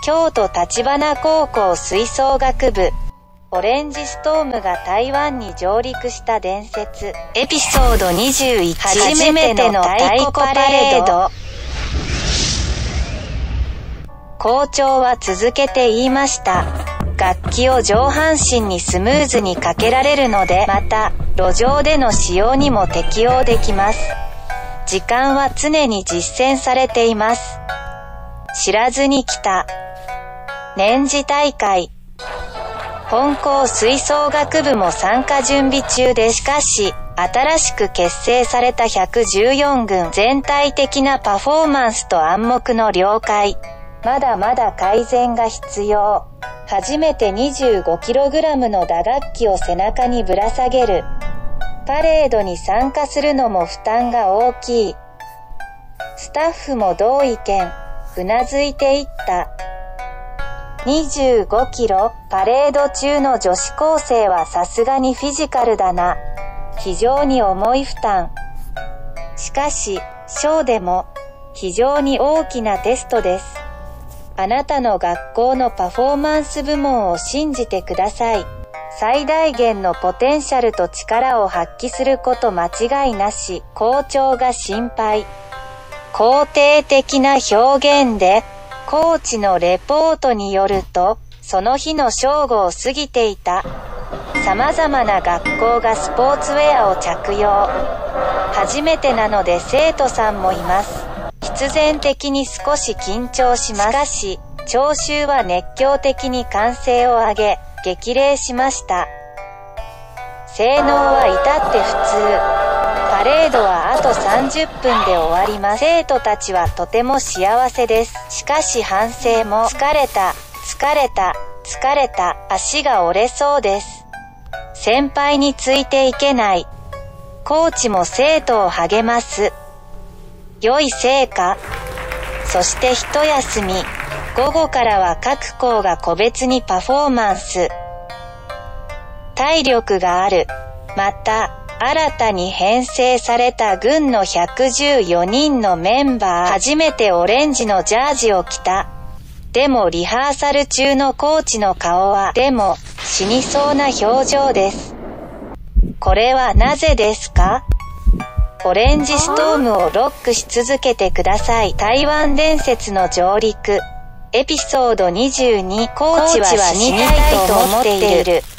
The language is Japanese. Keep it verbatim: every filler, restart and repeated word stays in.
京都橘高校吹奏楽部。オレンジストームが台湾に上陸した伝説。エピソードにじゅういち。初めての太鼓パレード。校長は続けて言いました。楽器を上半身にスムーズにかけられるので、また、路上での使用にも適用できます。時間は常に実践されています。知らずに来た。年次大会。本校吹奏楽部も参加準備中で、しかし、新しく結成されたひゃくじゅうよん軍全体的なパフォーマンスと暗黙の了解。まだまだ改善が必要。初めて にじゅうごキログラム の打楽器を背中にぶら下げる。パレードに参加するのも負担が大きい。スタッフも同意見、うなずいていった。にじゅうごキロ、パレード中の女子高生はさすがにフィジカルだな。非常に重い負担。しかし、ショーでも、非常に大きなテストです。あなたの学校のパフォーマンス部門を信じてください。最大限のポテンシャルと力を発揮すること間違いなし。校長が心配。肯定的な表現で、コーチのレポートによると、その日の正午を過ぎていた。様々な学校がスポーツウェアを着用。初めてなので生徒さんもいます。必然的に少し緊張します。しかし、聴衆は熱狂的に歓声を上げ、激励しました。性能は至って普通。パレードはあとさんじゅっぷんで終わります。生徒たちはとても幸せです。しかし反省も、疲れた、疲れた、疲れた、足が折れそうです。先輩についていけない。コーチも生徒を励ます。良い成果。そして一休み。午後からは各校が個別にパフォーマンス。体力がある。また、新たに編成された軍のひゃくじゅうよにんのメンバー。初めてオレンジのジャージを着た。でもリハーサル中のコーチの顔は、でも、死にそうな表情です。これはなぜですか？オレンジストームをロックし続けてください。台湾伝説の上陸。エピソードにじゅうに。コーチは死にたいと思っている。